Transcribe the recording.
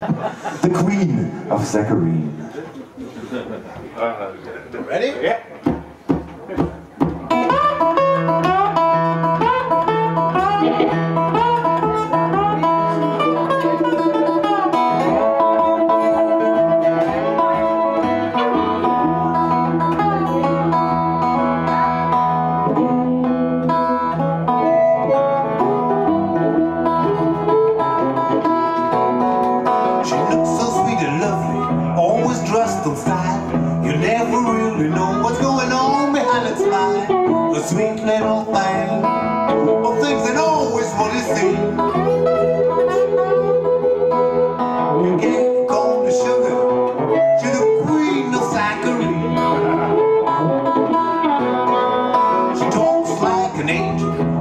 The Queen of Saccharine. Ready? Yeah. Dressed in style, you never really know what's going on behind its smile. A sweet little thing, but things ain't always what it seems. You gave corn to sugar to the queen of saccharine. She talks like an angel,